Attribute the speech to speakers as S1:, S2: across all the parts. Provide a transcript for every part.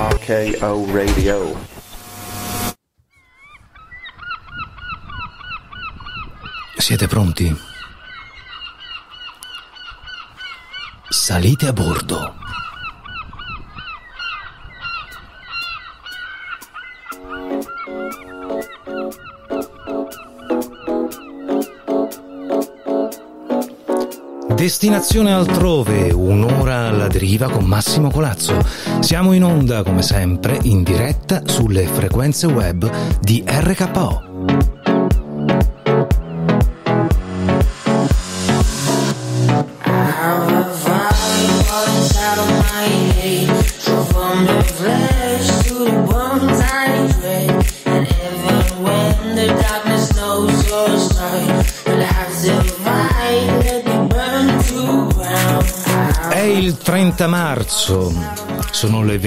S1: RKO Radio.
S2: Siete pronti? Salite a bordo. Destinazione altrove, un'ora alla deriva con Massimo Colazzo. Siamo in onda, come sempre, in diretta sulle frequenze web di RKO. È il 30 marzo, sono le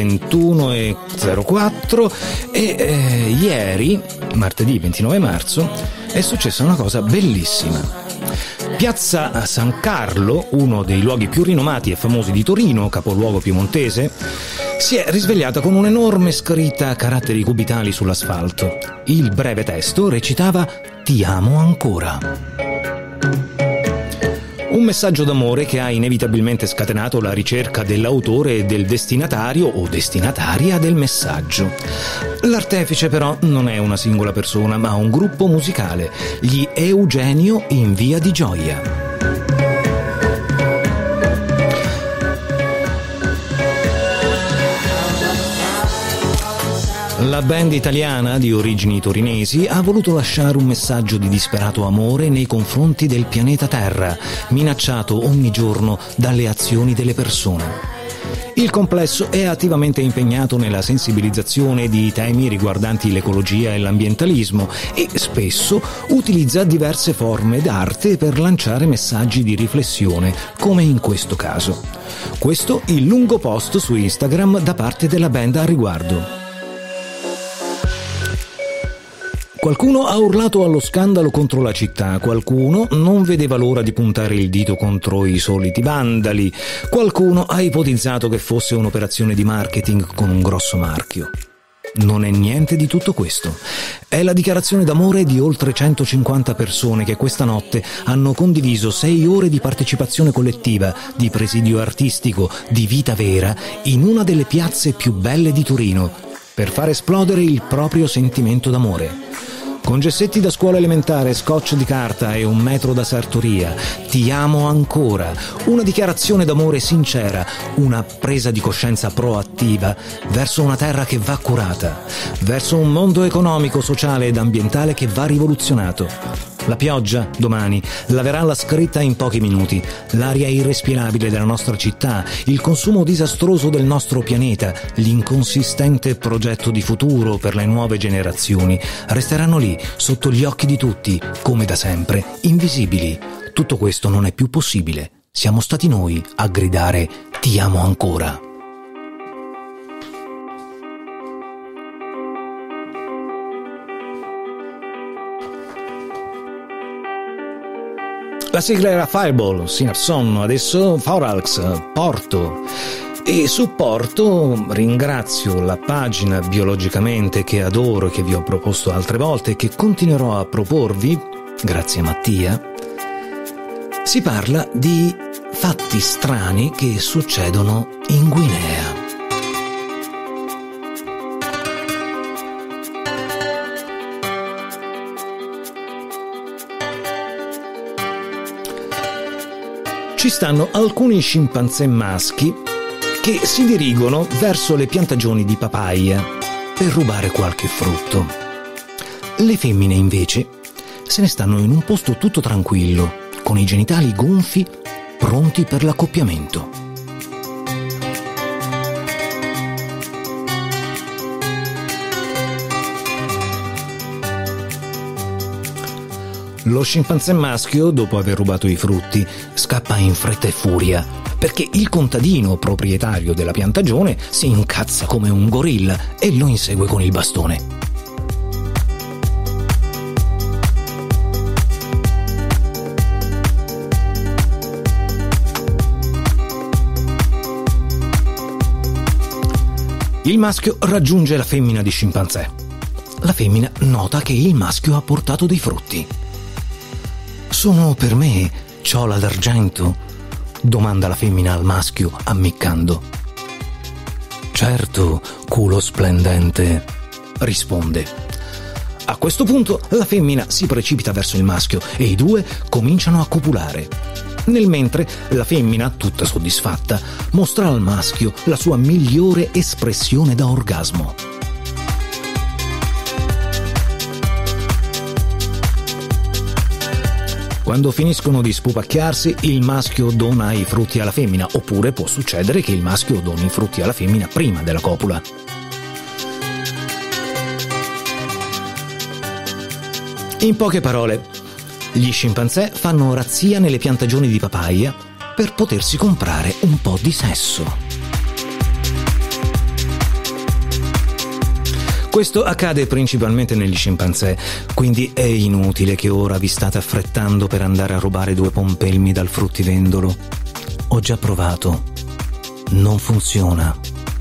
S2: 21:04 e ieri, martedì 29 marzo, è successa una cosa bellissima. Piazza San Carlo, uno dei luoghi più rinomati e famosi di Torino, capoluogo piemontese, si è risvegliata con un'enorme scritta a caratteri cubitali sull'asfalto. Il breve testo recitava "Ti amo ancora". Un messaggio d'amore che ha inevitabilmente scatenato la ricerca dell'autore e del destinatario o destinataria del messaggio. L'artefice però non è una singola persona, ma un gruppo musicale, gli Eugenio in Via di Gioia. La band italiana di origini torinesi ha voluto lasciare un messaggio di disperato amore nei confronti del pianeta Terra, minacciato ogni giorno dalle azioni delle persone. Il complesso è attivamente impegnato nella sensibilizzazione di temi riguardanti l'ecologia e l'ambientalismo e spesso utilizza diverse forme d'arte per lanciare messaggi di riflessione, come in questo caso. Questo il lungo post su Instagram da parte della band a riguardo. Qualcuno ha urlato allo scandalo contro la città, qualcuno non vedeva l'ora di puntare il dito contro i soliti vandali, qualcuno ha ipotizzato che fosse un'operazione di marketing con un grosso marchio. Non è niente di tutto questo. È la dichiarazione d'amore di oltre 150 persone che questa notte hanno condiviso 6 ore di partecipazione collettiva, di presidio artistico, di vita vera, in una delle piazze più belle di Torino, per far esplodere il proprio sentimento d'amore. Con gessetti da scuola elementare, scotch di carta e un metro da sartoria, ti amo ancora, una dichiarazione d'amore sincera, una presa di coscienza proattiva verso una terra che va curata, verso un mondo economico, sociale ed ambientale che va rivoluzionato. La pioggia, domani, laverà la scritta in pochi minuti, l'aria irrespirabile della nostra città, il consumo disastroso del nostro pianeta, l'inconsistente progetto di futuro per le nuove generazioni resteranno lì, sotto gli occhi di tutti, come da sempre, invisibili. Tutto questo non è più possibile. Siamo stati noi a gridare "Ti amo ancora". La sigla era Fireball, Synapson, adesso Foralx, Porto. E su Porto ringrazio la pagina Biologicamente che adoro e che vi ho proposto altre volte e che continuerò a proporvi, grazie a Mattia. Si parla di fatti strani che succedono in Guinea. Ci stanno alcuni scimpanzé maschi che si dirigono verso le piantagioni di papaya per rubare qualche frutto. Le femmine invece se ne stanno in un posto tutto tranquillo, con i genitali gonfi, pronti per l'accoppiamento. Lo scimpanzé maschio, dopo aver rubato i frutti, scappa in fretta e furia, perché il contadino proprietario della piantagione si incazza come un gorilla e lo insegue con il bastone. Il maschio raggiunge la femmina di scimpanzé. La femmina nota che il maschio ha portato dei frutti. «Sono per me, ciola d'argento?» domanda la femmina al maschio, ammiccando. «Certo, culo splendente», risponde. A questo punto la femmina si precipita verso il maschio e i due cominciano a copulare. Nel mentre la femmina, tutta soddisfatta, mostra al maschio la sua migliore espressione da orgasmo. Quando finiscono di spupacchiarsi, il maschio dona i frutti alla femmina, oppure può succedere che il maschio doni i frutti alla femmina prima della copula. In poche parole, gli scimpanzé fanno razzia nelle piantagioni di papaya per potersi comprare un po' di sesso. Questo accade principalmente negli scimpanzé, quindi è inutile che ora vi state affrettando per andare a rubare 2 pompelmi dal fruttivendolo. Ho già provato. Non funziona.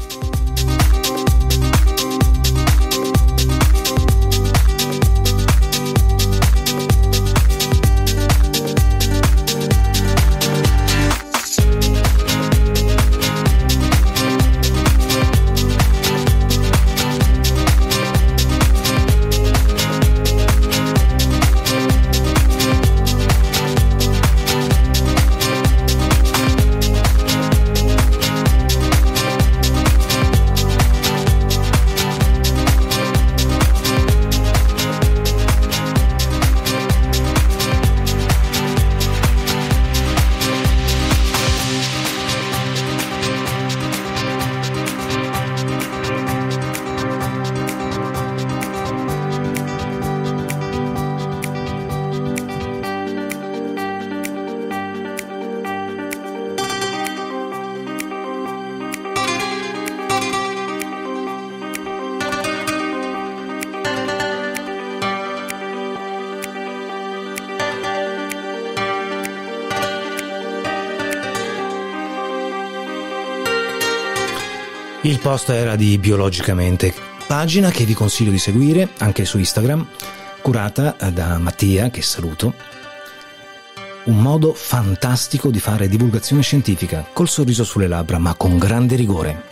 S2: Il post era di Biologicamente, pagina che vi consiglio di seguire anche su Instagram, curata da Mattia, che saluto. Un modo fantastico di fare divulgazione scientifica, col sorriso sulle labbra, ma con grande rigore.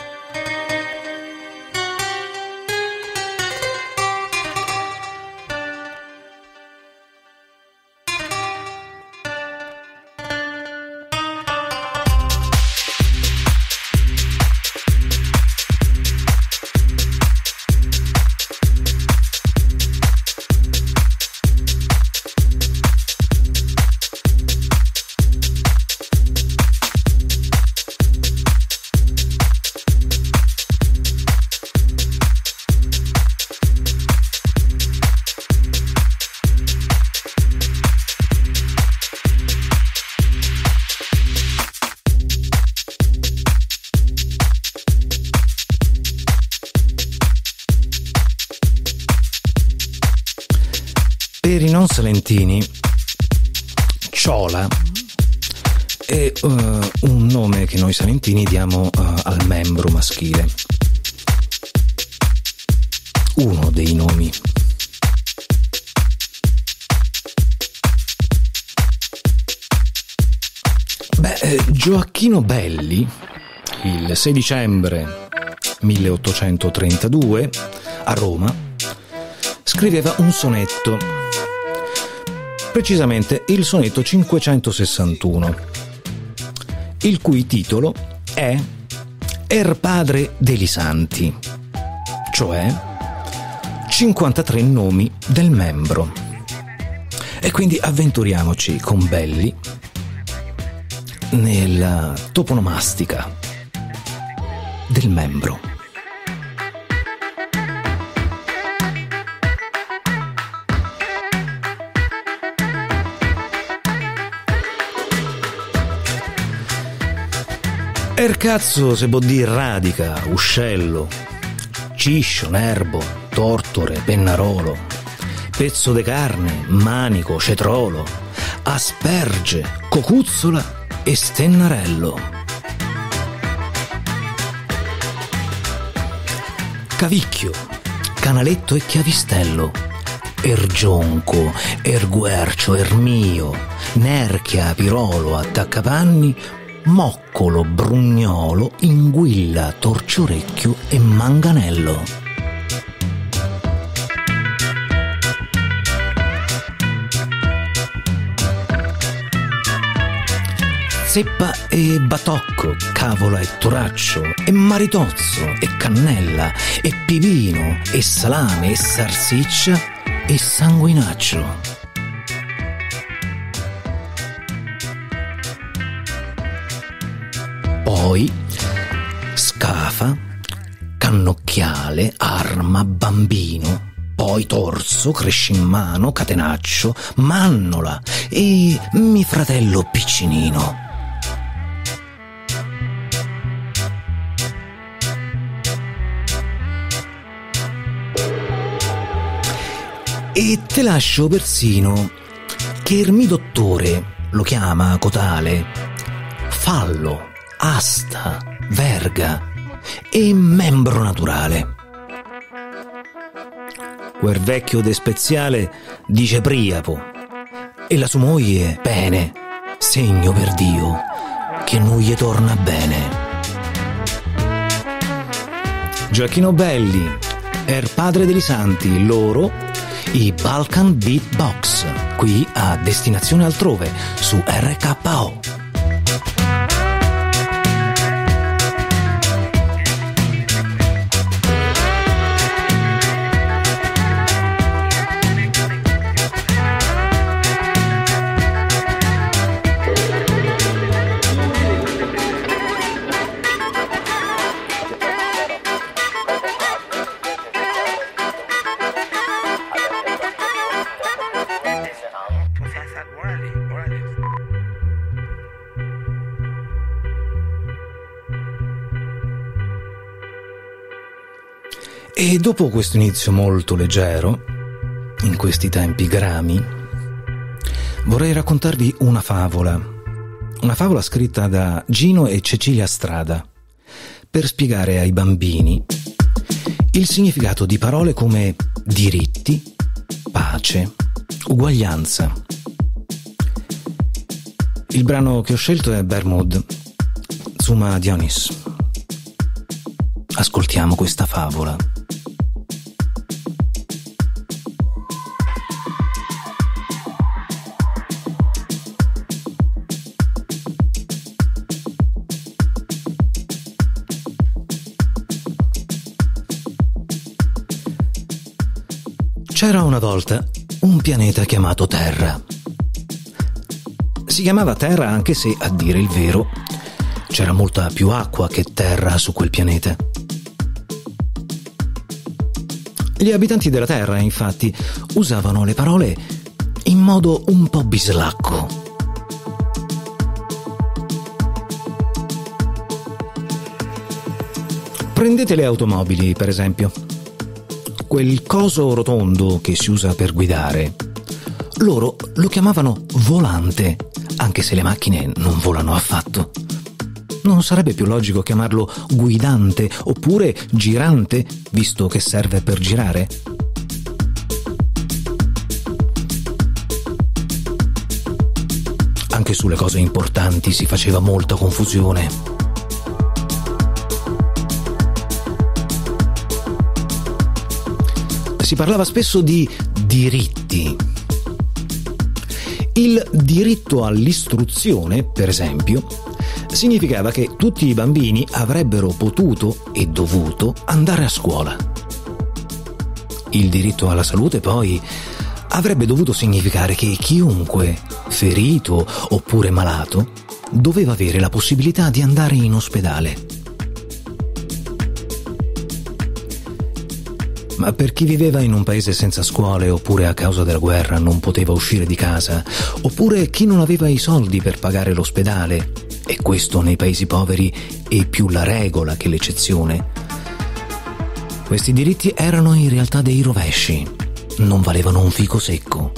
S2: Per i non salentini, ciola è un nome che noi salentini diamo al membro maschile. Uno dei nomi. Gioacchino Belli, il 6 dicembre 1832, a Roma, scriveva un sonetto, precisamente il sonetto 561, il cui titolo è Er padre degli santi, cioè 53 nomi del membro. E quindi avventuriamoci con Belli nella toponomastica del membro. Er cazzo se può dire radica, uscello, ciscio, nerbo, tortore, pennarolo, pezzo de carne, manico, cetrolo, asperge, cocuzzola e stennarello. Cavicchio, Canaletto e Chiavistello, Ergionco, Erguercio, Ermio, Nerchia, Pirolo, Attaccapanni, Moccolo, Brugnolo, Inguilla, Torciorecchio e Manganello. Zeppa e Batocco, Cavola e Toraccio, e Maritozzo, e Cannella, e Pipino, e Salame, e Sarsiccia, e Sanguinaccio. Poi Scafa, Cannocchiale, Arma, Bambino, poi Torso, Crescimmano, Catenaccio, Mannola e mi fratello Piccinino. E te lascio persino che Ermi Dottore lo chiama Cotale, Fallo, Asta, Verga e Membro Naturale. Quel vecchio de Speziale dice Priapo e la sua moglie Pene, segno per Dio che non gli torna bene. Gioacchino Belli er padre degli santi, loro i Balkan Beatbox, qui a Destinazione Altrove su RKO. E dopo questo inizio molto leggero, in questi tempi grami, vorrei raccontarvi una favola scritta da Gino e Cecilia Strada, per spiegare ai bambini il significato di parole come diritti, pace, uguaglianza. Il brano che ho scelto è Bermud, Zuma Dionis. Ascoltiamo questa favola. C'era una volta un pianeta chiamato Terra. Si chiamava Terra anche se, a dire il vero, c'era molta più acqua che terra su quel pianeta. Gli abitanti della Terra, infatti, usavano le parole in modo un po' bislacco. Prendete le automobili, per esempio. Quel coso rotondo che si usa per guidare, loro lo chiamavano volante, anche se le macchine non volano affatto. Non sarebbe più logico chiamarlo guidante oppure girante, visto che serve per girare? Anche sulle cose importanti si faceva molta confusione. Si parlava spesso di diritti. Il diritto all'istruzione, per esempio, significava che tutti i bambini avrebbero potuto e dovuto andare a scuola. Il diritto alla salute, poi, avrebbe dovuto significare che chiunque, ferito oppure malato, doveva avere la possibilità di andare in ospedale. Ma per chi viveva in un paese senza scuole, oppure a causa della guerra non poteva uscire di casa, oppure chi non aveva i soldi per pagare l'ospedale, e questo nei paesi poveri è più la regola che l'eccezione, questi diritti erano in realtà dei rovesci, non valevano un fico secco.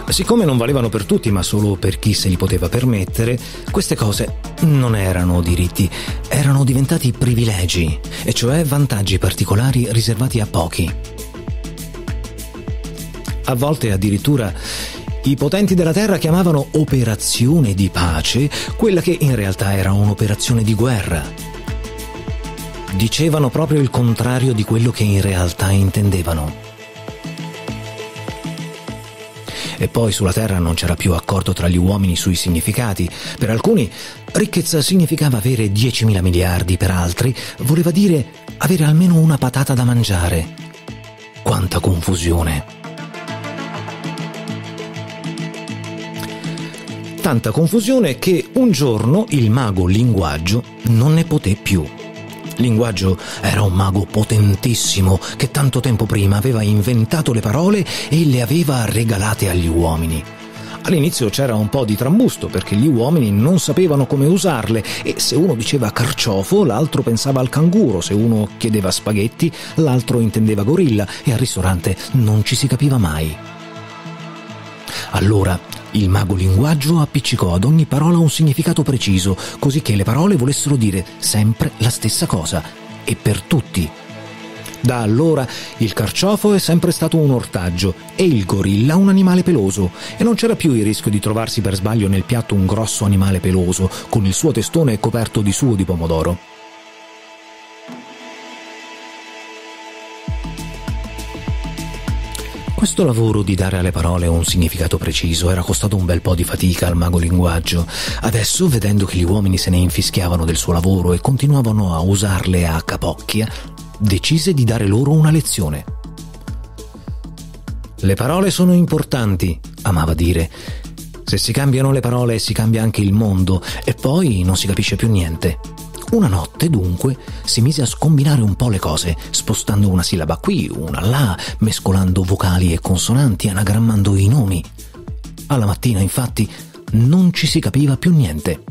S2: Siccome non valevano per tutti, ma solo per chi se li poteva permettere, queste cose non erano diritti, erano diventati privilegi, e cioè vantaggi particolari riservati a pochi. A volte addirittura i potenti della terra chiamavano operazione di pace quella che in realtà era un'operazione di guerra. Dicevano proprio il contrario di quello che in realtà intendevano. E poi sulla terra non c'era più accordo tra gli uomini sui significati. Per alcuni ricchezza significava avere 10.000 miliardi, per altri voleva dire avere almeno una patata da mangiare. Quanta confusione! Tanta confusione che un giorno il mago Linguaggio non ne poté più. Linguaggio era un mago potentissimo che tanto tempo prima aveva inventato le parole e le aveva regalate agli uomini. All'inizio c'era un po' di trambusto perché gli uomini non sapevano come usarle e se uno diceva carciofo l'altro pensava al canguro, se uno chiedeva spaghetti l'altro intendeva gorilla e al ristorante non ci si capiva mai. Allora il mago Linguaggio appiccicò ad ogni parola un significato preciso, così che le parole volessero dire sempre la stessa cosa, e per tutti. Da allora il carciofo è sempre stato un ortaggio e il gorilla un animale peloso, e non c'era più il rischio di trovarsi per sbaglio nel piatto un grosso animale peloso, con il suo testone coperto di sugo di pomodoro. Questo lavoro di dare alle parole un significato preciso era costato un bel po' di fatica al mago Linguaggio. Adesso, vedendo che gli uomini se ne infischiavano del suo lavoro e continuavano a usarle a capocchia, decise di dare loro una lezione. Le parole sono importanti, amava dire. Se si cambiano le parole si cambia anche il mondo e poi non si capisce più niente. Una notte, dunque, si mise a scombinare un po' le cose, spostando una sillaba qui, una là, mescolando vocali e consonanti, anagrammando i nomi. Alla mattina, infatti, non ci si capiva più niente.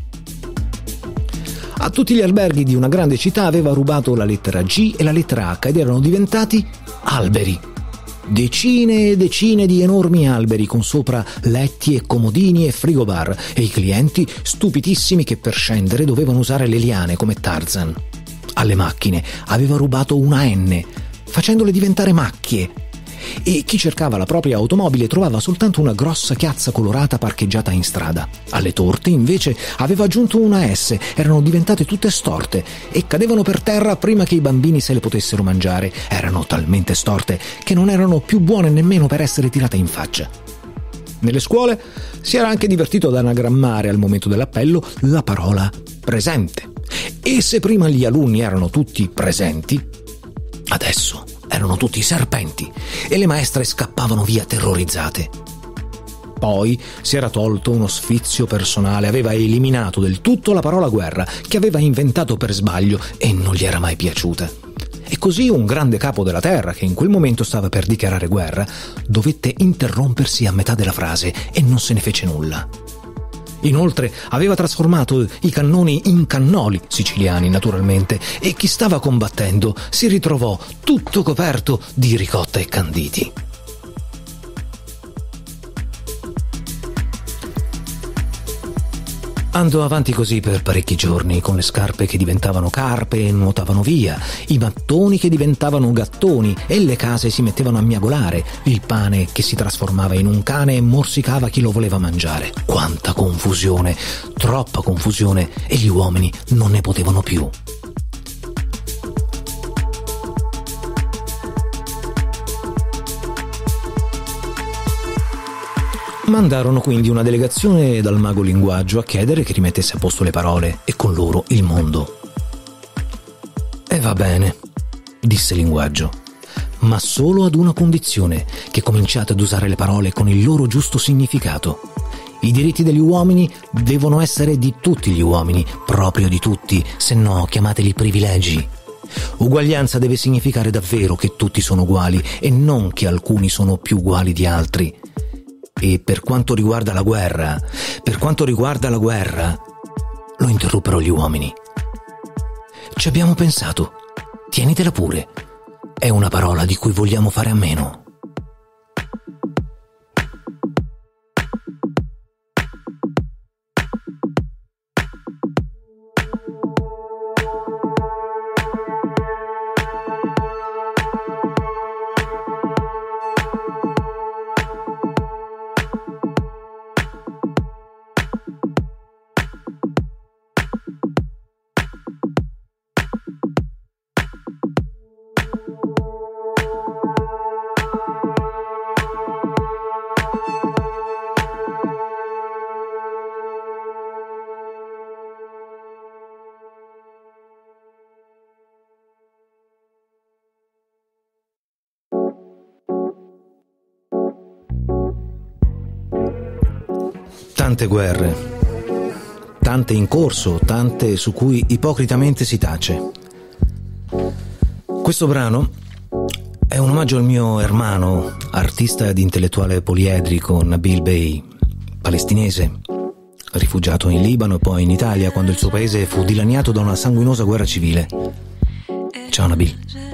S2: A tutti gli alberghi di una grande città aveva rubato la lettera G e la lettera H ed erano diventati alberi. Decine e decine di enormi alberi con sopra letti e comodini e frigobar e i clienti stupidissimi che per scendere dovevano usare le liane come Tarzan. Alle macchine aveva rubato una N, facendole diventare macchie. E chi cercava la propria automobile trovava soltanto una grossa chiazza colorata parcheggiata in strada. Alle torte, invece, aveva aggiunto una S, erano diventate tutte storte e cadevano per terra prima che i bambini se le potessero mangiare. Erano talmente storte che non erano più buone nemmeno per essere tirate in faccia. Nelle scuole si era anche divertito ad anagrammare al momento dell'appello la parola presente. E se prima gli alunni erano tutti presenti, adesso erano tutti serpenti e le maestre scappavano via terrorizzate. Poi si era tolto uno sfizio personale, aveva eliminato del tutto la parola guerra che aveva inventato per sbaglio e non gli era mai piaciuta. E così un grande capo della terra, che in quel momento stava per dichiarare guerra, dovette interrompersi a metà della frase e non se ne fece nulla. Inoltre aveva trasformato i cannoni in cannoli, siciliani naturalmente, e chi stava combattendo si ritrovò tutto coperto di ricotta e canditi. Andò avanti così per parecchi giorni, con le scarpe che diventavano carpe e nuotavano via, i mattoni che diventavano gattoni e le case si mettevano a miagolare, il pane che si trasformava in un cane e morsicava chi lo voleva mangiare. Quanta confusione, troppa confusione, e gli uomini non ne potevano più. Mandarono quindi una delegazione dal mago Linguaggio a chiedere che rimettesse a posto le parole e con loro il mondo. E va bene, disse Linguaggio, ma solo ad una condizione, che cominciate ad usare le parole con il loro giusto significato. I diritti degli uomini devono essere di tutti gli uomini, proprio di tutti, se no chiamateli privilegi. Uguaglianza deve significare davvero che tutti sono uguali e non che alcuni sono più uguali di altri. E per quanto riguarda la guerra, lo interruppero gli uomini. Ci abbiamo pensato, tienitela pure, è una parola di cui vogliamo fare a meno. Tante guerre, tante in corso, tante su cui ipocritamente si tace. Questo brano è un omaggio al mio hermano, artista ed intellettuale poliedrico Nabil Bey, palestinese, rifugiato in Libano e poi in Italia quando il suo paese fu dilaniato da una sanguinosa guerra civile. Ciao Nabil.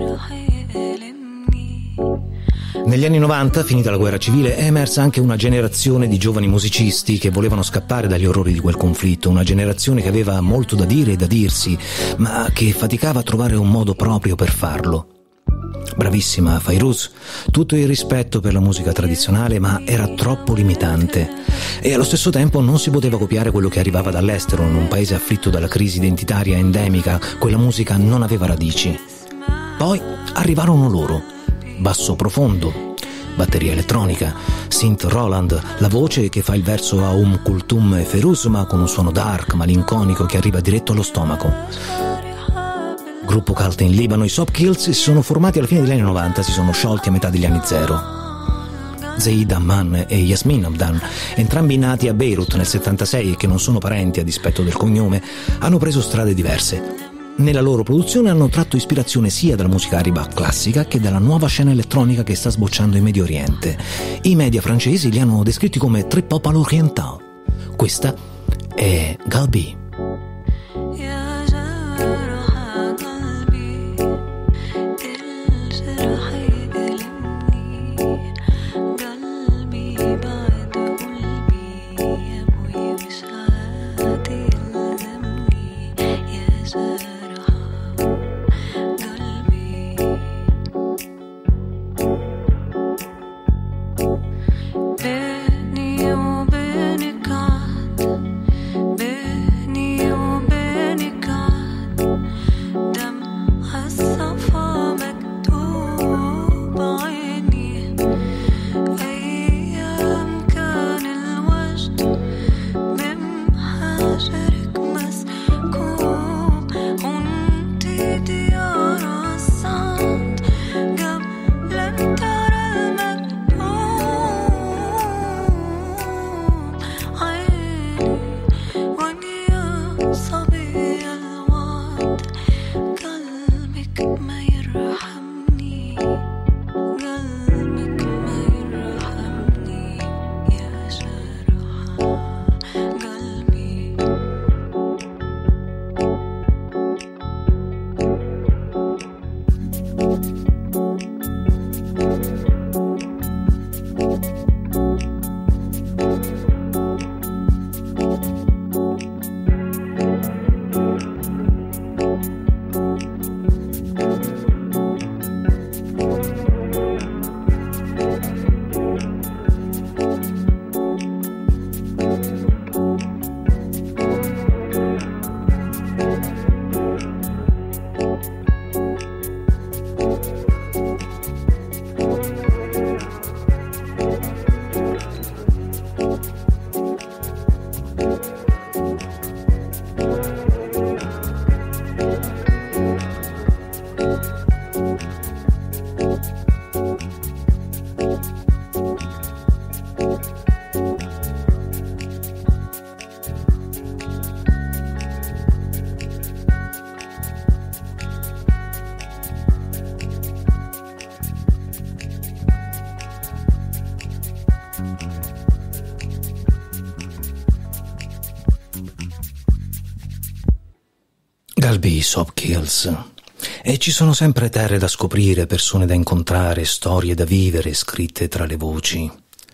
S2: Negli anni 90, finita la guerra civile, è emersa anche una generazione di giovani musicisti che volevano scappare dagli orrori di quel conflitto, una generazione che aveva molto da dire e da dirsi, ma che faticava a trovare un modo proprio per farlo. Bravissima Fairuz, tutto il rispetto per la musica tradizionale, ma era troppo limitante e allo stesso tempo non si poteva copiare quello che arrivava dall'estero. In un paese afflitto dalla crisi identitaria endemica, quella musica non aveva radici. Poi arrivarono loro, basso profondo, batteria elettronica, synth Roland, la voce che fa il verso a Kulthum e Fairuz, ma con un suono dark, malinconico che arriva diretto allo stomaco. Gruppo cult in Libano, i Soap Kills si sono formati alla fine degli anni 90, si sono sciolti a metà degli anni 0. Zeid Amman e Yasmin Abdan, entrambi nati a Beirut nel 76 e che non sono parenti a dispetto del cognome, hanno preso strade diverse. Nella loro produzione hanno tratto ispirazione sia dalla musica araba classica che dalla nuova scena elettronica che sta sbocciando in Medio Oriente. I media francesi li hanno descritti come trip hop all'oriental. Questa è Galbi. Galbi, Soap Kills. E ci sono sempre terre da scoprire, persone da incontrare, storie da vivere, scritte tra le voci.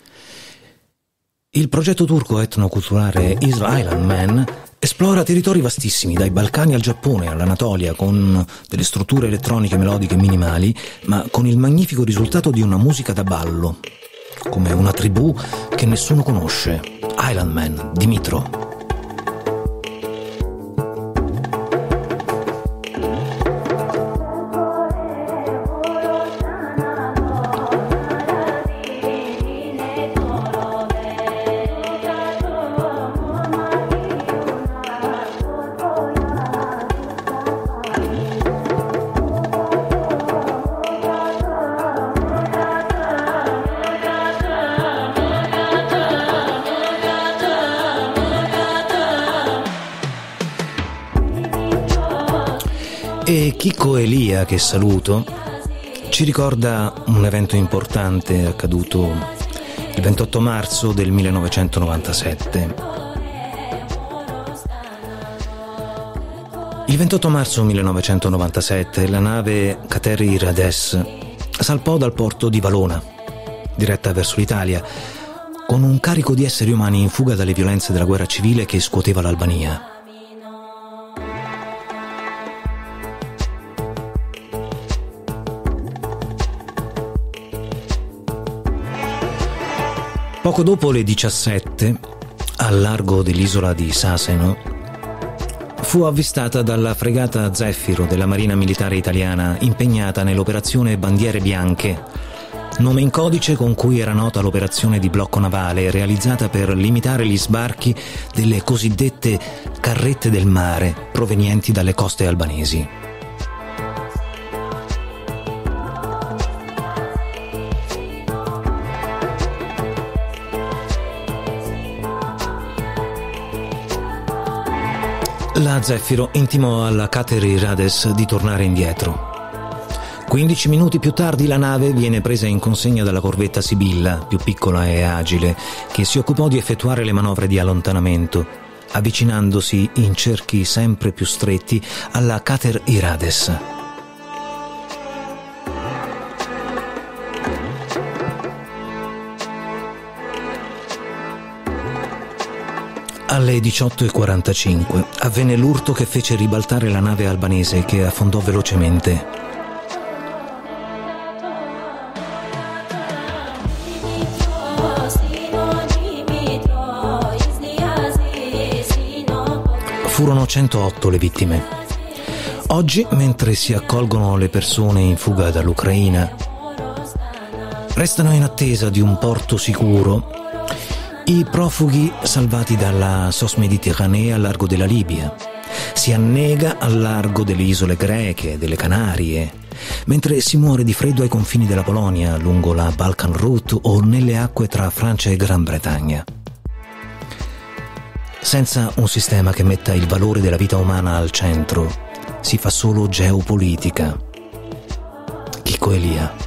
S2: Il progetto turco etnoculturale Island Man esplora territori vastissimi, dai Balcani al Giappone, all'Anatolia, con delle strutture elettroniche melodiche minimali, ma con il magnifico risultato di una musica da ballo, come una tribù che nessuno conosce. Island Man, Dimitro. E Chicco Elia, che saluto, ci ricorda un evento importante accaduto il 28 marzo del 1997. Il 28 marzo 1997 la nave Kater Irades salpò dal porto di Valona, diretta verso l'Italia, con un carico di esseri umani in fuga dalle violenze della guerra civile che scuoteva l'Albania. Poco dopo le 17, al largo dell'isola di Saseno, fu avvistata dalla fregata Zeffiro della Marina Militare Italiana impegnata nell'operazione Bandiere Bianche, nome in codice con cui era nota l'operazione di blocco navale realizzata per limitare gli sbarchi delle cosiddette carrette del mare provenienti dalle coste albanesi. La Zeffiro intimò alla Kater Irades di tornare indietro. 15 minuti più tardi la nave viene presa in consegna dalla corvetta Sibilla, più piccola e agile, che si occupò di effettuare le manovre di allontanamento, avvicinandosi in cerchi sempre più stretti alla Kater Irades. Alle 18:45 avvenne l'urto che fece ribaltare la nave albanese, che affondò velocemente. Furono 108 le vittime. Oggi, mentre si accolgono le persone in fuga dall'Ucraina, restano in attesa di un porto sicuro i profughi salvati dalla SOS Méditerranée al largo della Libia. Si annega al largo delle isole greche, delle Canarie, mentre si muore di freddo ai confini della Polonia, lungo la Balkan Route o nelle acque tra Francia e Gran Bretagna. Senza un sistema che metta il valore della vita umana al centro, si fa solo geopolitica. Chicco Elia.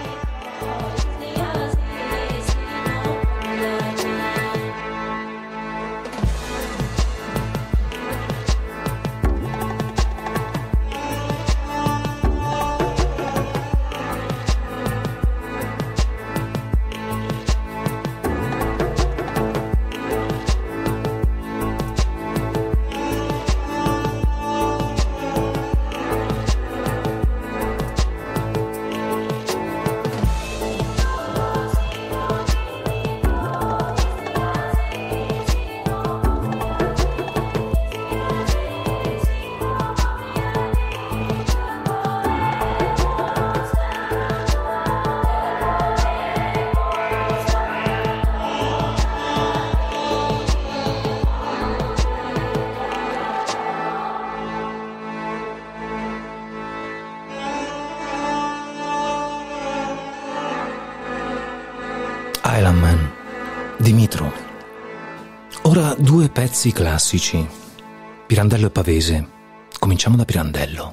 S2: Island Man, Dimitro. Ora due pezzi classici, Pirandello e Pavese. Cominciamo da Pirandello.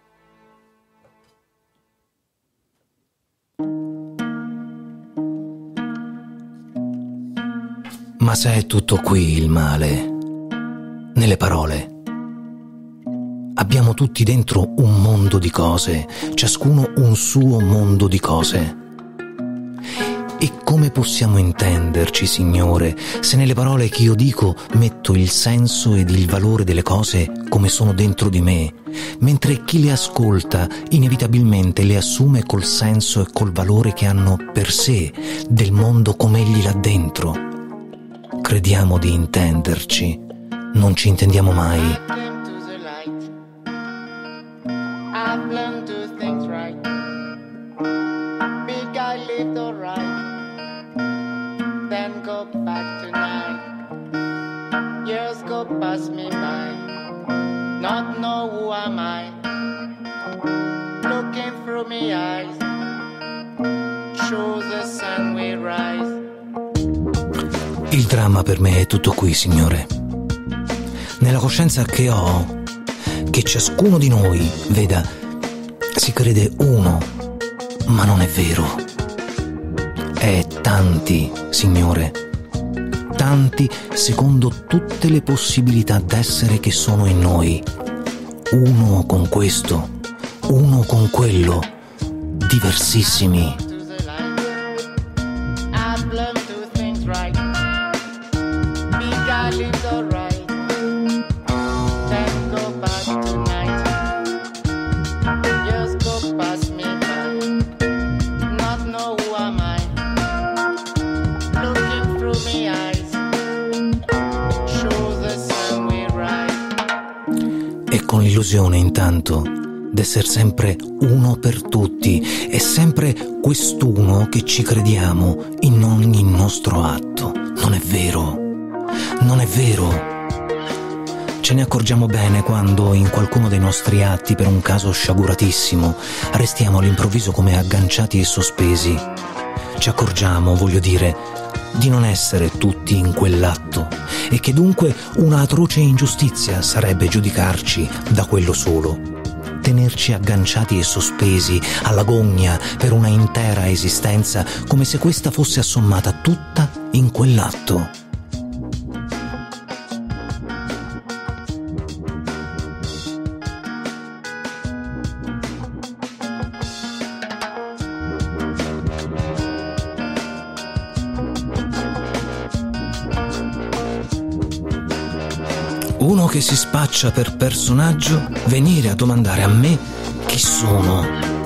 S2: Ma se è tutto qui il male, nelle parole. Abbiamo tutti dentro un mondo di cose, ciascuno un suo mondo di cose. E come possiamo intenderci, Signore, se nelle parole che io dico metto il senso ed il valore delle cose come sono dentro di me, mentre chi le ascolta inevitabilmente le assume col senso e col valore che hanno per sé del mondo come egli là dentro? Crediamo di intenderci, non ci intendiamo mai.
S3: Pass me by, not know who am I, looking through my eyes, shows the sun will rise.
S2: Il dramma per me è tutto qui, Signore. Nella coscienza che ho, che ciascuno di noi, veda, si crede uno, ma non è vero. È tanti, Signore, tanti secondo tutte le possibilità d'essere che sono in noi. Uno con questo, uno con quello, diversissimi. Con l'illusione intanto d'essere sempre uno per tutti e sempre quest'uno che ci crediamo in ogni nostro atto. Non è vero, non è vero. Ce ne accorgiamo bene quando in qualcuno dei nostri atti, per un caso sciaguratissimo, restiamo all'improvviso come agganciati e sospesi. Ci accorgiamo, voglio dire, di non essere tutti in quell'atto e che dunque una atroce ingiustizia sarebbe giudicarci da quello solo, tenerci agganciati e sospesi alla gogna per una intera esistenza come se questa fosse assommata tutta in quell'atto. Uno che si spaccia per personaggio venire a domandare a me chi sono.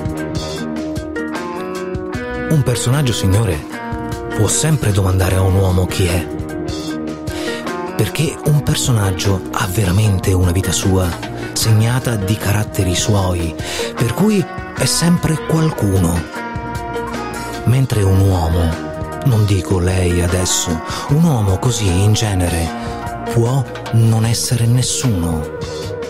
S2: Un personaggio, Signore, può sempre domandare a un uomo chi è, perché un personaggio ha veramente una vita sua, segnata di caratteri suoi, per cui è sempre qualcuno. Mentre un uomo, non dico lei adesso, un uomo così in genere può non essere nessuno.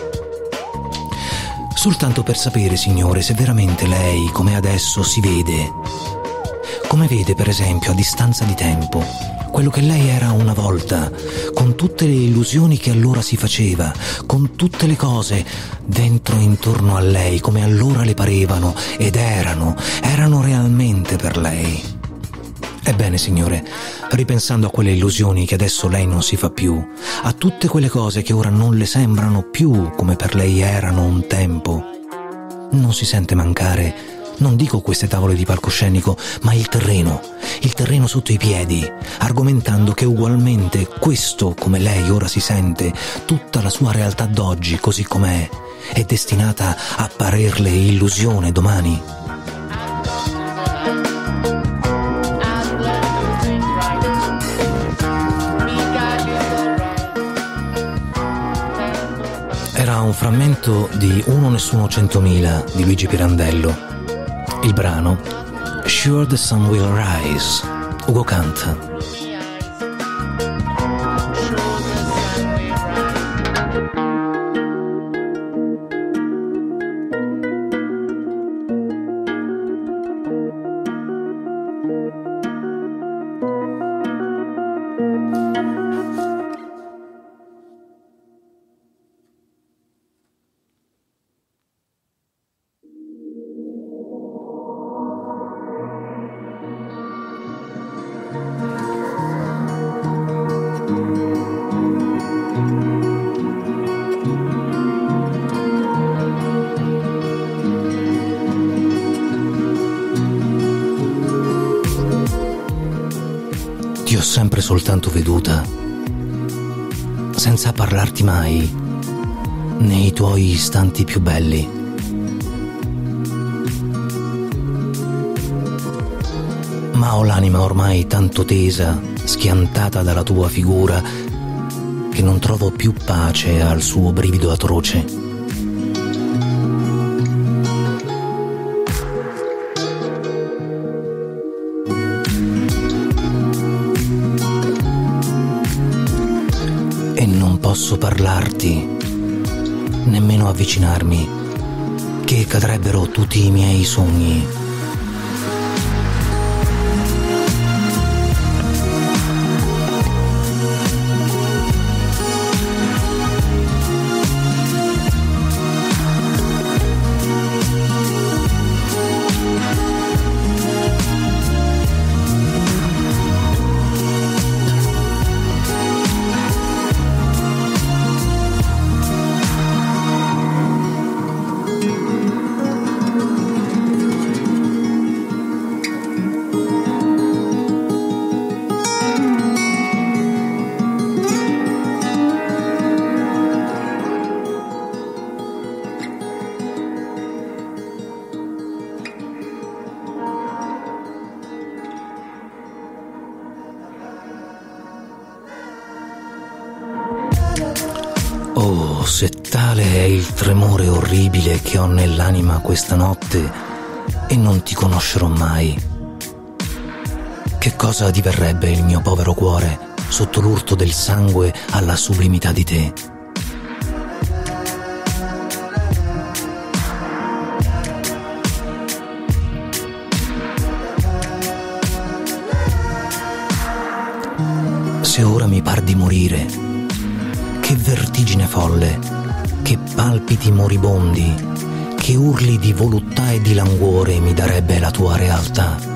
S2: Soltanto per sapere, Signore, se veramente lei, come adesso, si vede. Come vede, per esempio, a distanza di tempo, quello che lei era una volta, con tutte le illusioni che allora si faceva, con tutte le cose dentro e intorno a lei, come allora le parevano ed erano realmente per lei. Ebbene, Signore, ripensando a quelle illusioni che adesso lei non si fa più, a tutte quelle cose che ora non le sembrano più come per lei erano un tempo, non si sente mancare, non dico queste tavole di palcoscenico, ma il terreno sotto i piedi, argomentando che ugualmente questo, come lei ora si sente, tutta la sua realtà d'oggi, così com'è, è destinata a parerle illusione domani. Era un frammento di Uno Nessuno 100.000 di Luigi Pirandello. Il brano Sure the Sun Will Rise, Ugo Kant. Ti ho sempre soltanto veduta, senza parlarti mai, nei tuoi istanti più belli. Ma ho l'anima ormai tanto tesa, schiantata dalla tua figura, che non trovo più pace al suo brivido atroce. E non posso parlarti, nemmeno avvicinarmi, che cadrebbero tutti i miei sogni. Oh, se tale è il tremore orribile che ho nell'anima questa notte e non ti conoscerò mai, che cosa diverrebbe il mio povero cuore sotto l'urto del sangue alla sublimità di te? Se ora mi par di morire, che vertigine folle, che palpiti moribondi, che urli di voluttà e di languore mi darebbe la tua realtà.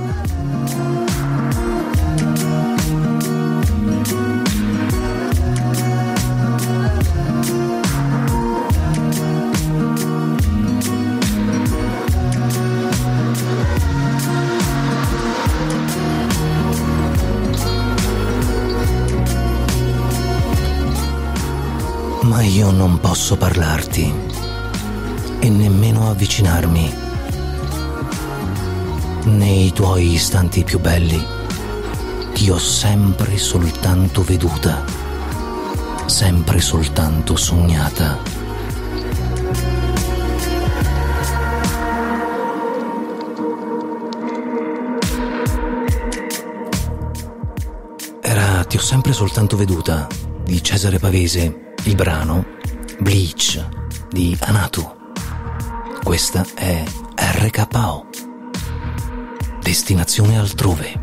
S2: Ma io non posso parlarti e nemmeno avvicinarmi. Nei tuoi istanti più belli ti ho sempre soltanto veduta, sempre soltanto sognata. Era Ti ho sempre soltanto veduta di Cesare Pavese, il brano Bleach di Anatu. Questa è RKO, destinazione altrove.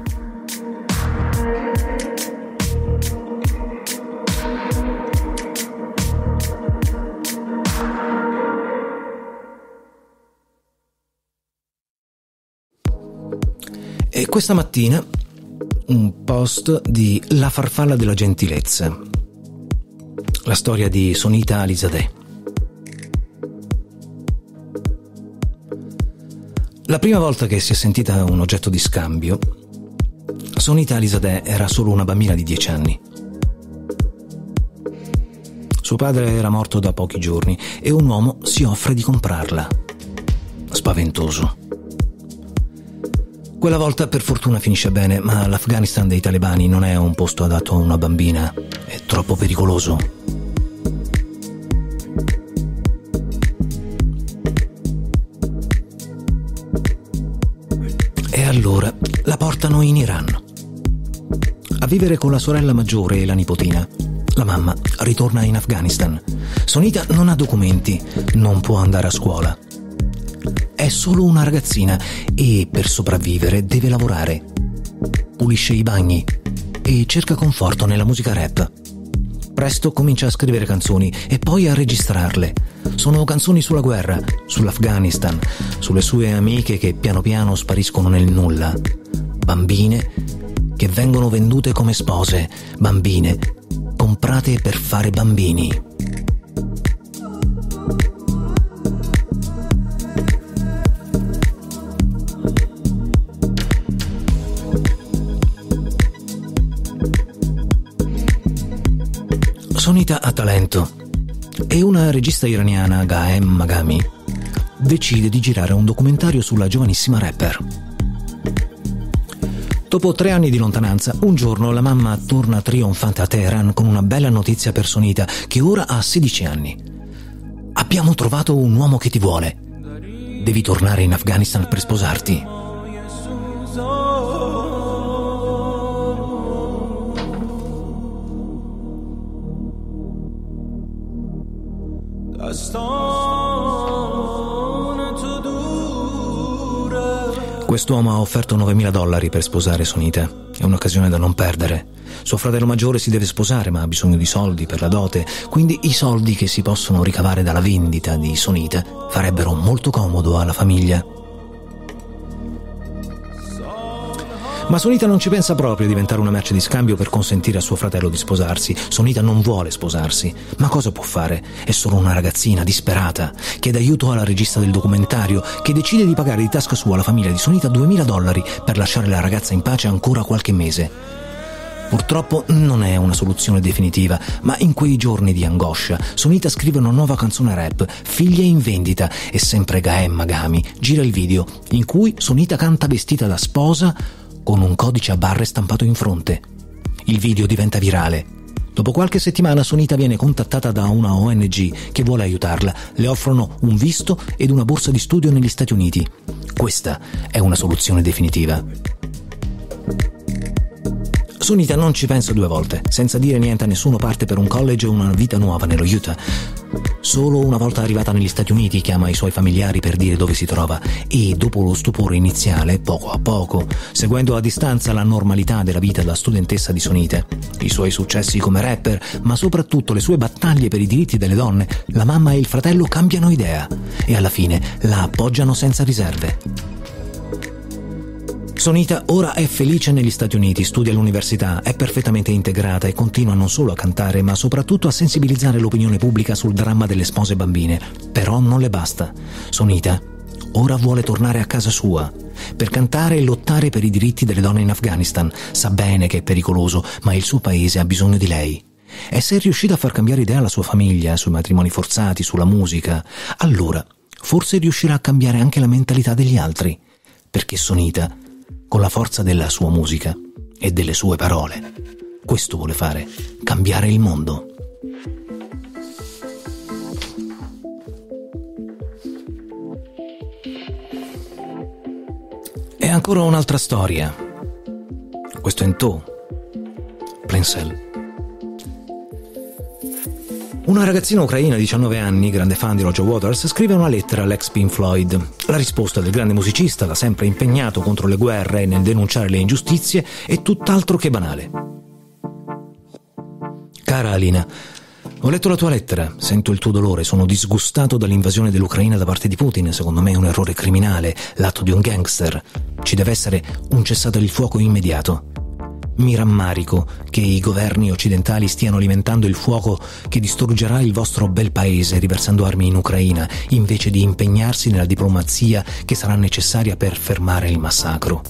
S2: E questa mattina un post di La farfalla della gentilezza, la storia di Sonita Alizadeh. La prima volta che si è sentita un oggetto di scambio, Sonita Alizadeh era solo una bambina di 10 anni. Suo padre era morto da pochi giorni e un uomo si offre di comprarla. Spaventoso. Quella volta per fortuna finisce bene, ma l'Afghanistan dei talebani non è un posto adatto a una bambina, è troppo pericoloso. E allora la portano in Iran, a vivere con la sorella maggiore e la nipotina. La mamma ritorna in Afghanistan. Sonita non ha documenti, non può andare a scuola. È solo una ragazzina e per sopravvivere deve lavorare. Pulisce i bagni e cerca conforto nella musica rap. Presto comincia a scrivere canzoni e poi a registrarle. Sono canzoni sulla guerra, sull'Afghanistan, sulle sue amiche che piano piano spariscono nel nulla. Bambine che vengono vendute come spose, bambine comprate per fare bambini. Sonita ha talento e una regista iraniana, Gaem Magami, decide di girare un documentario sulla giovanissima rapper. Dopo 3 anni di lontananza, un giorno la mamma torna trionfante a Teheran con una bella notizia per Sonita, che ora ha 16 anni. Abbiamo trovato un uomo che ti vuole. Devi tornare in Afghanistan per sposarti. Quest'uomo ha offerto $9.000 per sposare Sonita. È un'occasione da non perdere. Suo fratello maggiore si deve sposare, ma ha bisogno di soldi per la dote, quindi i soldi che si possono ricavare dalla vendita di Sonita farebbero molto comodo alla famiglia. Ma Sonita non ci pensa proprio a diventare una merce di scambio per consentire a suo fratello di sposarsi. Sonita non vuole sposarsi. Ma cosa può fare? È solo una ragazzina disperata. Chiede aiuto alla regista del documentario, che decide di pagare di tasca sua alla famiglia di Sonita $2.000 per lasciare la ragazza in pace ancora qualche mese. Purtroppo non è una soluzione definitiva, ma in quei giorni di angoscia Sonita scrive una nuova canzone rap, Figlie in vendita, e sempre Gaem Magami gira il video in cui Sonita canta vestita da sposa con un codice a barre stampato in fronte. Il video diventa virale. Dopo qualche settimana Sonita viene contattata da una ONG che vuole aiutarla. Le offrono un visto ed una borsa di studio negli Stati Uniti. Questa è una soluzione definitiva. Sonita non ci pensa due volte. Senza dire niente a nessuno parte per un college e una vita nuova nello Utah. Solo una volta arrivata negli Stati Uniti chiama i suoi familiari per dire dove si trova e dopo lo stupore iniziale, poco a poco, seguendo a distanza la normalità della vita da studentessa di Sonita, i suoi successi come rapper, ma soprattutto le sue battaglie per i diritti delle donne, la mamma e il fratello cambiano idea e alla fine la appoggiano senza riserve. Sonita ora è felice negli Stati Uniti, studia all'università, è perfettamente integrata e continua non solo a cantare ma soprattutto a sensibilizzare l'opinione pubblica sul dramma delle spose bambine. Però non le basta. Sonita ora vuole tornare a casa sua per cantare e lottare per i diritti delle donne in Afghanistan. Sa bene che è pericoloso, ma il suo paese ha bisogno di lei. E se è riuscita a far cambiare idea alla sua famiglia sui matrimoni forzati, sulla musica, allora forse riuscirà a cambiare anche la mentalità degli altri, perché Sonita, con la forza della sua musica e delle sue parole, questo vuole fare: cambiare il mondo. E ancora un'altra storia. Questo è in To, Plinsel. Una ragazzina ucraina di 19 anni, grande fan di Roger Waters, scrive una lettera all'ex Pink Floyd. La risposta del grande musicista, da sempre impegnato contro le guerre e nel denunciare le ingiustizie, è tutt'altro che banale. Cara Alina, ho letto la tua lettera, sento il tuo dolore, sono disgustato dall'invasione dell'Ucraina da parte di Putin. Secondo me è un errore criminale, l'atto di un gangster. Ci deve essere un cessate il fuoco immediato. Mi rammarico che i governi occidentali stiano alimentando il fuoco che distruggerà il vostro bel paese riversando armi in Ucraina, invece di impegnarsi nella diplomazia che sarà necessaria per fermare il massacro.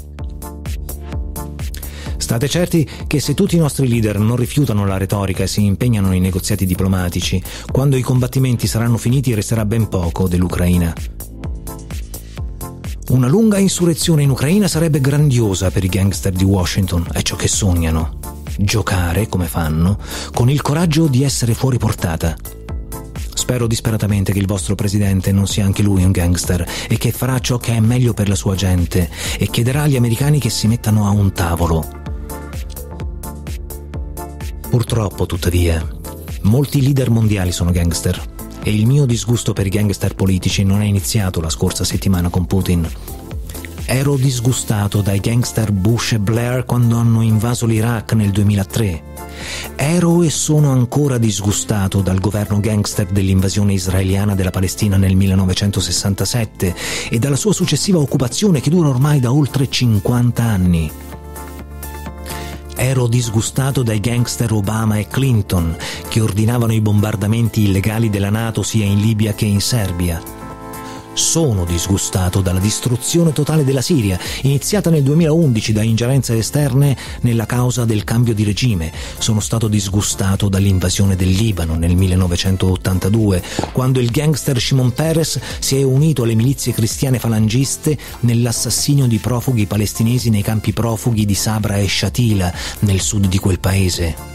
S2: State certi che se tutti i nostri leader non rifiutano la retorica e si impegnano nei negoziati diplomatici, quando i combattimenti saranno finiti resterà ben poco dell'Ucraina. Una lunga insurrezione in Ucraina sarebbe grandiosa per i gangster di Washington, è ciò che sognano. Giocare, come fanno, con il coraggio di essere fuori portata. Spero disperatamente che il vostro presidente non sia anche lui un gangster e che farà ciò che è meglio per la sua gente e chiederà agli americani che si mettano a un tavolo. Purtroppo, tuttavia, molti leader mondiali sono gangster. E il mio disgusto per i gangster politici non è iniziato la scorsa settimana con Putin. Ero disgustato dai gangster Bush e Blair quando hanno invaso l'Iraq nel 2003. Ero e sono ancora disgustato dal governo gangster dell'invasione israeliana della Palestina nel 1967 e dalla sua successiva occupazione che dura ormai da oltre 50 anni. Ero disgustato dai gangster Obama e Clinton, che ordinavano i bombardamenti illegali della NATO sia in Libia che in Serbia. Sono disgustato dalla distruzione totale della Siria, iniziata nel 2011 da ingerenze esterne nella causa del cambio di regime. Sono stato disgustato dall'invasione del Libano nel 1982, quando il gangster Shimon Peres si è unito alle milizie cristiane falangiste nell'assassinio di profughi palestinesi nei campi profughi di Sabra e Shatila, nel sud di quel paese.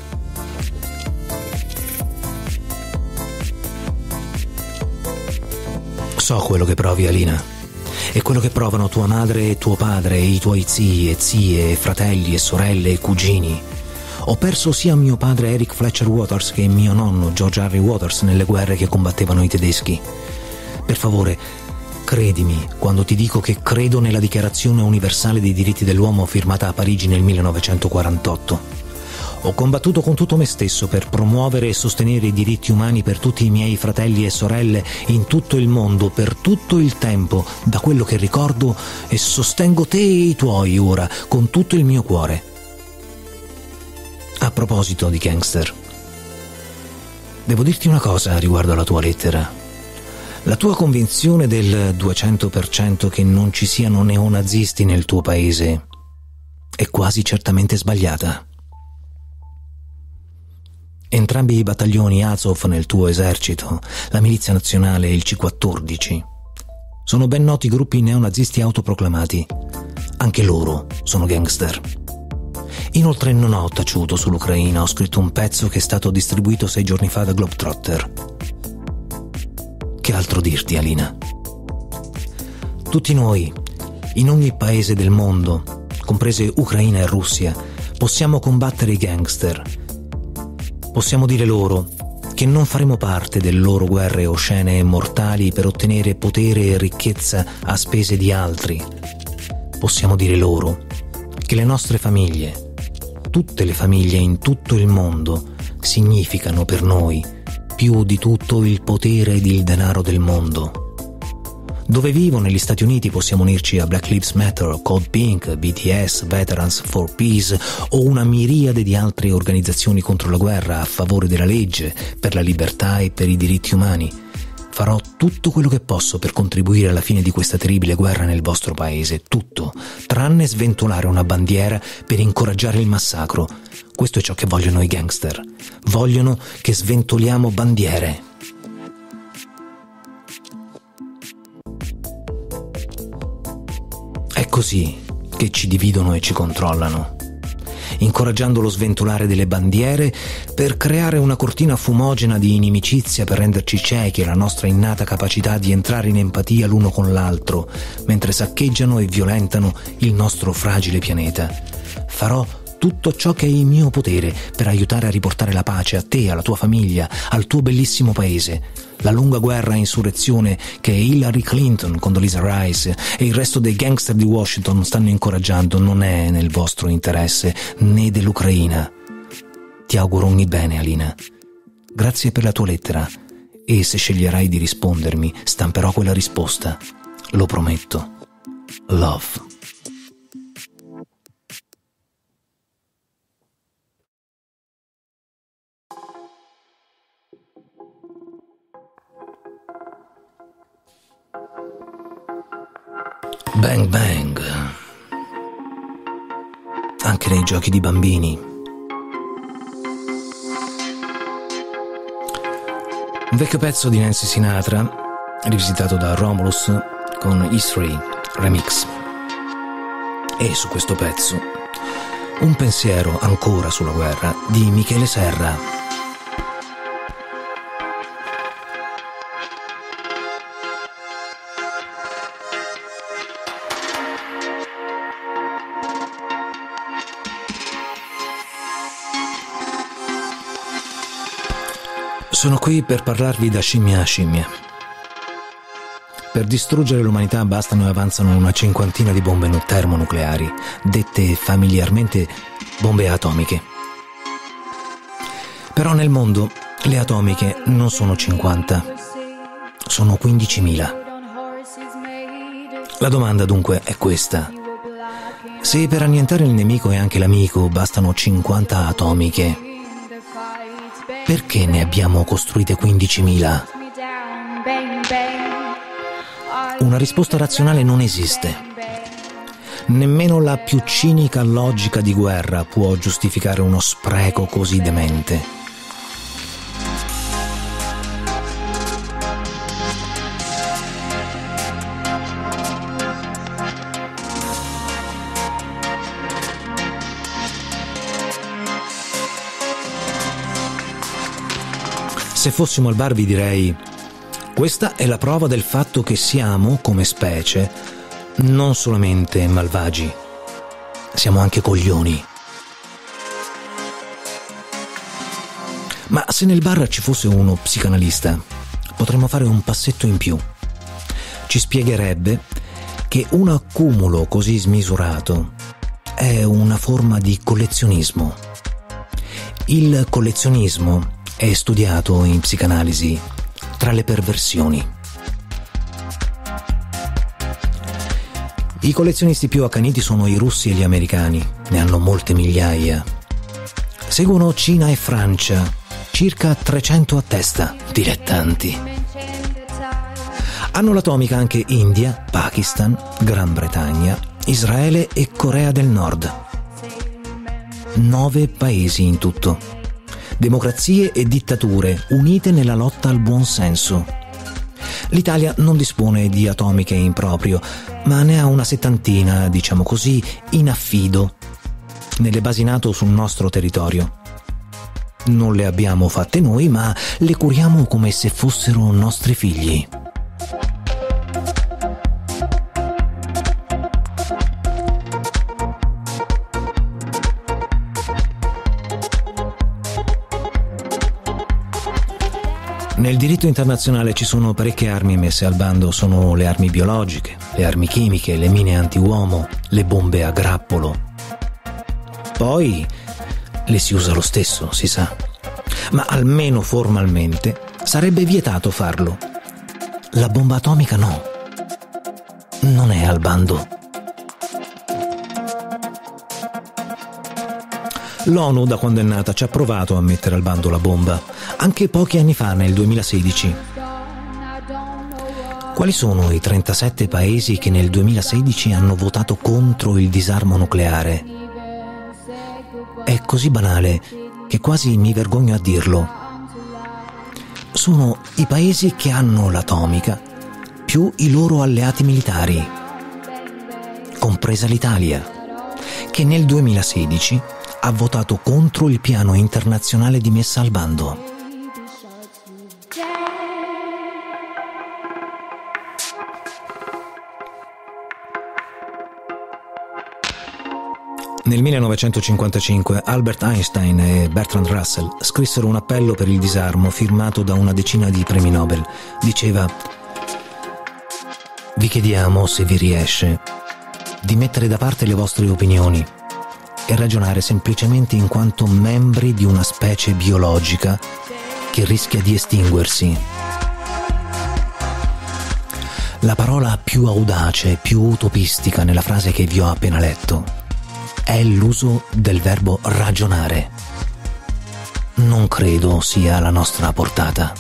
S2: So quello che provi, Alina, e quello che provano tua madre e tuo padre e i tuoi zii e zie, fratelli e sorelle e cugini. Ho perso sia mio padre Eric Fletcher Waters che mio nonno George Harry Waters nelle guerre che combattevano i tedeschi. Per favore, credimi quando ti dico che credo nella Dichiarazione universale dei diritti dell'uomo firmata a Parigi nel 1948. Ho combattuto con tutto me stesso per promuovere e sostenere i diritti umani per tutti i miei fratelli e sorelle in tutto il mondo, per tutto il tempo, da quello che ricordo, e sostengo te e i tuoi ora, con tutto il mio cuore. A proposito di gangster, devo dirti una cosa riguardo alla tua lettera. La tua convinzione del 200% che non ci siano neonazisti nel tuo paese è quasi certamente sbagliata. Entrambi i battaglioni Azov nel tuo esercito, la Milizia Nazionale e il C-14, sono ben noti gruppi neonazisti autoproclamati. Anche loro sono gangster. Inoltre non ho taciuto sull'Ucraina, ho scritto un pezzo che è stato distribuito 6 giorni fa da Globetrotter. Che altro dirti, Alina? Tutti noi, in ogni paese del mondo, comprese Ucraina e Russia, possiamo combattere i gangster. Possiamo dire loro che non faremo parte delle loro guerre oscene e mortali per ottenere potere e ricchezza a spese di altri. Possiamo dire loro che le nostre famiglie, tutte le famiglie in tutto il mondo, significano per noi più di tutto il potere ed il denaro del mondo. Dove vivo, negli Stati Uniti, possiamo unirci a Black Lives Matter, Code Pink, BTS, Veterans for Peace o una miriade di altre organizzazioni contro la guerra, a favore della legge, per la libertà e per i diritti umani. Farò tutto quello che posso per contribuire alla fine di questa terribile guerra nel vostro paese, tutto, tranne sventolare una bandiera per incoraggiare il massacro. Questo è ciò che vogliono i gangster. Vogliono che sventoliamo bandiere. È così che ci dividono e ci controllano, incoraggiando lo sventolare delle bandiere per creare una cortina fumogena di inimicizia, per renderci ciechi alla nostra innata capacità di entrare in empatia l'uno con l'altro, mentre saccheggiano e violentano il nostro fragile pianeta. Farò tutto ciò che è in mio potere per aiutare a riportare la pace a te, alla tua famiglia, al tuo bellissimo paese. La lunga guerra e insurrezione che Hillary Clinton, Condoleezza Rice e il resto dei gangster di Washington stanno incoraggiando non è nel vostro interesse, né dell'Ucraina. Ti auguro ogni bene, Alina. Grazie per la tua lettera, e se sceglierai di rispondermi, stamperò quella risposta. Lo prometto. Love. Bang bang. Anche nei giochi di bambini. Un vecchio pezzo di Nancy Sinatra, rivisitato da Romulus con History Remix. E su questo pezzo, un pensiero ancora sulla guerra di Michele Serra. Sono qui per parlarvi da scimmia a scimmia. Per distruggere l'umanità bastano e avanzano una cinquantina di bombe termonucleari, dette familiarmente bombe atomiche. Però nel mondo le atomiche non sono 50, sono 15.000. La domanda dunque è questa: se per annientare il nemico e anche l'amico bastano 50 atomiche, perché ne abbiamo costruite 15.000? Una risposta razionale non esiste. Nemmeno la più cinica logica di guerra può giustificare uno spreco così demente. Se fossimo al bar vi direi: questa è la prova del fatto che siamo, come specie, non solamente malvagi, siamo anche coglioni. Ma se nel bar ci fosse uno psicanalista, potremmo fare un passetto in più. Ci spiegherebbe che un accumulo così smisurato è una forma di collezionismo. Il collezionismo è studiato in psicanalisi tra le perversioni. I collezionisti più accaniti sono i russi e gli americani, ne hanno molte migliaia. Seguono Cina e Francia, circa 300 a testa, dilettanti. Hanno l'atomica anche India, Pakistan, Gran Bretagna, Israele e Corea del Nord. 9 paesi in tutto. Democrazie e dittature unite nella lotta al buonsenso. L'Italia non dispone di atomiche in proprio, ma ne ha una settantina, diciamo così, in affido. nelle basi NATO sul nostro territorio. Non le abbiamo fatte noi, ma le curiamo come se fossero nostri figli. Nel diritto internazionale ci sono parecchie armi messe al bando, sono le armi biologiche, le armi chimiche, le mine antiuomo, le bombe a grappolo. Poi le si usa lo stesso, si sa, ma almeno formalmente sarebbe vietato farlo. La bomba atomica no, non è al bando. L'ONU, da quando è nata, ci ha provato a mettere al bando la bomba, anche pochi anni fa, nel 2016. Quali sono i 37 paesi che nel 2016 hanno votato contro il disarmo nucleare? È così banale che quasi mi vergogno a dirlo. Sono i paesi che hanno l'atomica più i loro alleati militari, compresa l'Italia, che nel 2016 ha votato contro il piano internazionale di messa al bando. Nel 1955 Albert Einstein e Bertrand Russell scrissero un appello per il disarmo firmato da una decina di premi Nobel. Diceva: vi chiediamo, se vi riesce, di mettere da parte le vostre opinioni e ragionare semplicemente in quanto membri di una specie biologica che rischia di estinguersi. La parola più audace, più utopistica nella frase che vi ho appena letto è l'uso del verbo ragionare. Non credo sia alla nostra portata.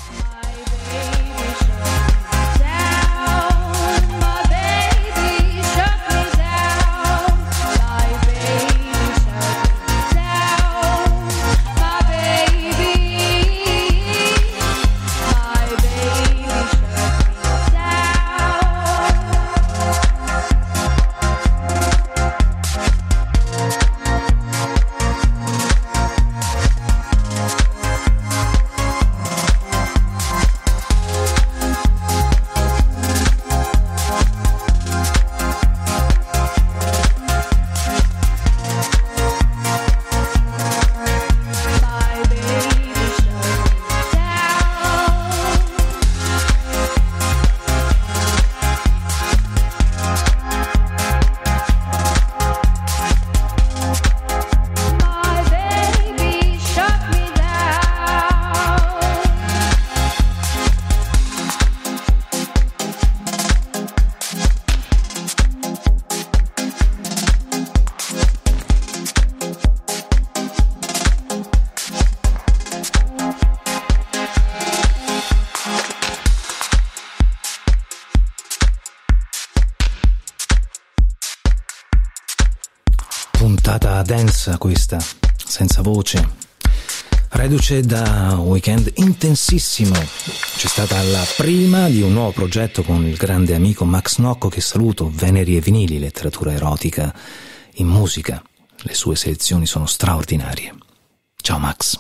S2: Puntata densa questa, senza voce, reduce da un weekend intensissimo. C'è stata la prima di un nuovo progetto con il grande amico Max Nocco, che saluto, Veneri e vinili, letteratura erotica in musica. Le sue selezioni sono straordinarie. Ciao Max.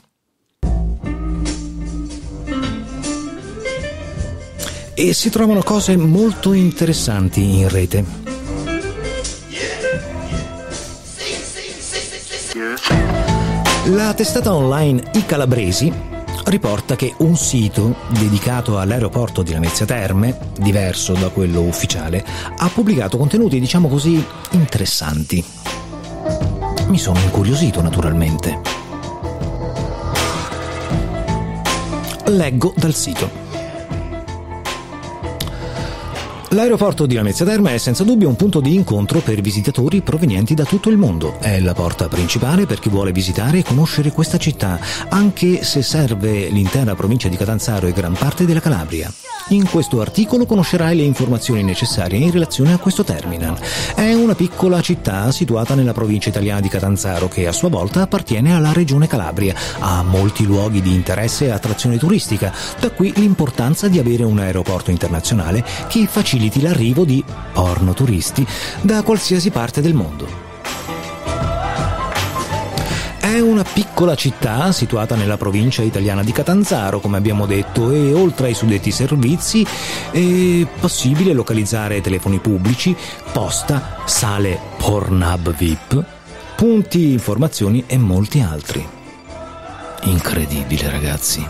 S2: E si trovano cose molto interessanti in rete. La testata online I Calabresi riporta che un sito dedicato all'aeroporto di Lamezia Terme, diverso da quello ufficiale, ha pubblicato contenuti, diciamo così, interessanti. Mi sono incuriosito, naturalmente. Leggo dal sito. L'aeroporto di Lamezia Terme è senza dubbio un punto di incontro per visitatori provenienti da tutto il mondo. È la porta principale per chi vuole visitare e conoscere questa città, anche se serve l'intera provincia di Catanzaro e gran parte della Calabria. In questo articolo conoscerai le informazioni necessarie in relazione a questo terminal. È una piccola città situata nella provincia italiana di Catanzaro, che a sua volta appartiene alla regione Calabria. Ha molti luoghi di interesse e attrazione turistica, da qui l'importanza di avere un aeroporto internazionale che faciliti l'arrivo di pornoturisti da qualsiasi parte del mondo. È una piccola città situata nella provincia italiana di Catanzaro, come abbiamo detto, e oltre ai suddetti servizi è possibile localizzare telefoni pubblici, posta, sale Pornhub VIP, punti informazioni e molti altri. Incredibile, ragazzi.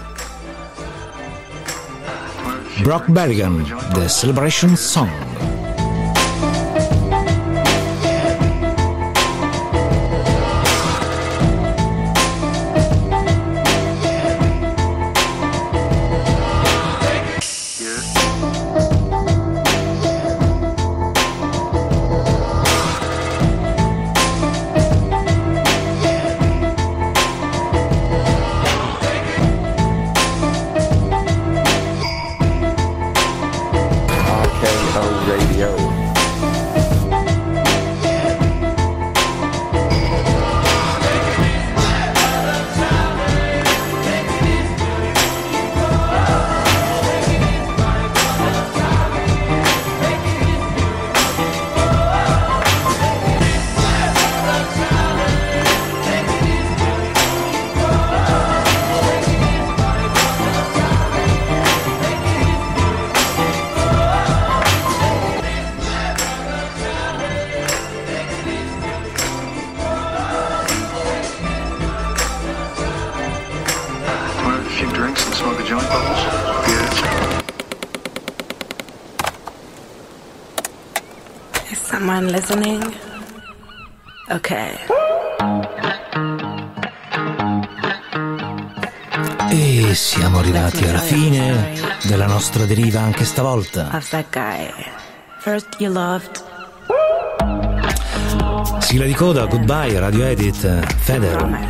S2: Brock Berrigan, The Celebration Song.
S4: Someone listening? Okay.
S2: E siamo arrivati alla fine della nostra deriva anche stavolta.
S4: Of that guy. First you loved.
S2: Sigla di coda, goodbye, radio edit, Feder.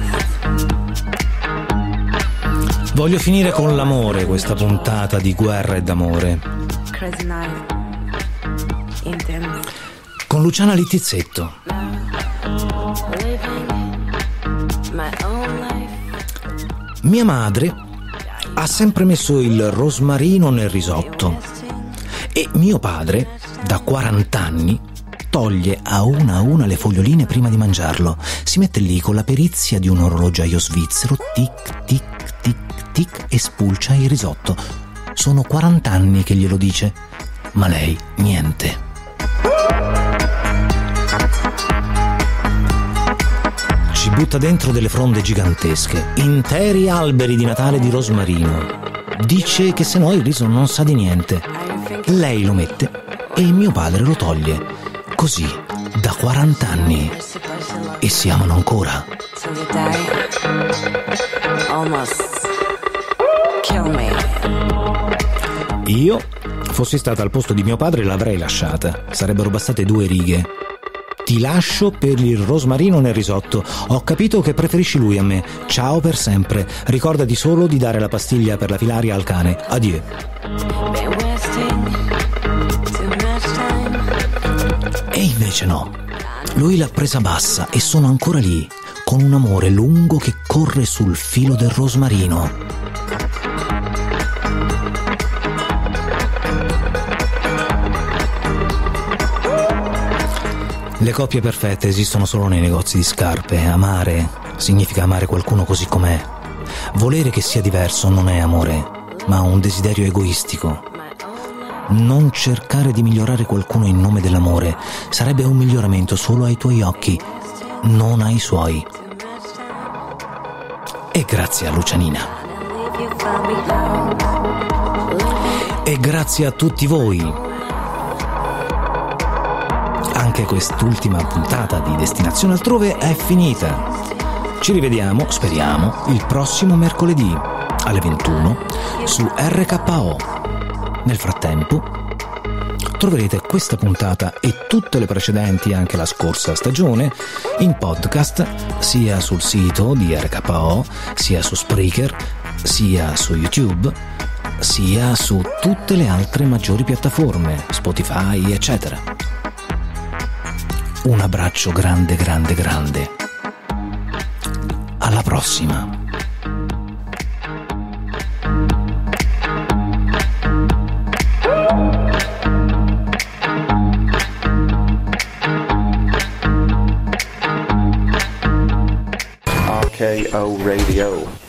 S2: Voglio finire con l'amore questa puntata di guerra e d'amore.
S4: Crazy night. Intense.
S2: Con Luciana Littizzetto. Mia madre ha sempre messo il rosmarino nel risotto e mio padre, da 40 anni, toglie a una le foglioline prima di mangiarlo. Si mette lì con la perizia di un orologiaio svizzero, tic tic tic tic, e spulcia il risotto. Sono 40 anni che glielo dice, ma lei niente. Ci butta dentro delle fronde gigantesche, interi alberi di Natale di rosmarino. Dice che se no il riso non sa di niente. Lei lo mette e mio padre lo toglie. Così, da 40 anni. E si amano ancora. Io, fossi stata al posto di mio padre, l'avrei lasciata. Sarebbero bastate 2 righe. Ti lascio per il rosmarino nel risotto. Ho capito che preferisci lui a me. Ciao per sempre. Ricordati solo di dare la pastiglia per la filaria al cane. Addio. E invece no. Lui l'ha presa bassa e sono ancora lì, con un amore lungo che corre sul filo del rosmarino. Le coppie perfette esistono solo nei negozi di scarpe. Amare significa amare qualcuno così com'è. Volere che sia diverso non è amore, ma un desiderio egoistico. Non cercare di migliorare qualcuno in nome dell'amore sarebbe un miglioramento solo ai tuoi occhi, non ai suoi. E grazie a Lucianina. E grazie a tutti voi. Anche quest'ultima puntata di Destinazione Altrove è finita. Ci rivediamo, speriamo, il prossimo mercoledì alle 21 su RKO. Nel frattempo troverete questa puntata e tutte le precedenti, anche la scorsa stagione, in podcast sia sul sito di RKO, sia su Spreaker, sia su YouTube, sia su tutte le altre maggiori piattaforme, Spotify, eccetera. Un abbraccio grande, grande, grande. Alla prossima.
S1: KO Radio.